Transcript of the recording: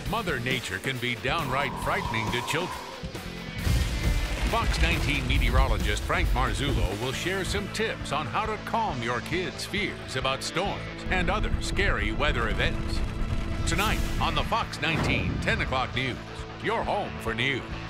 Mother Nature can be downright frightening to children. Fox 19 meteorologist Frank Marzullo will share some tips on how to calm your kids' fears about storms and other scary weather events. Tonight on the Fox 19 10 o'clock news, your home for news.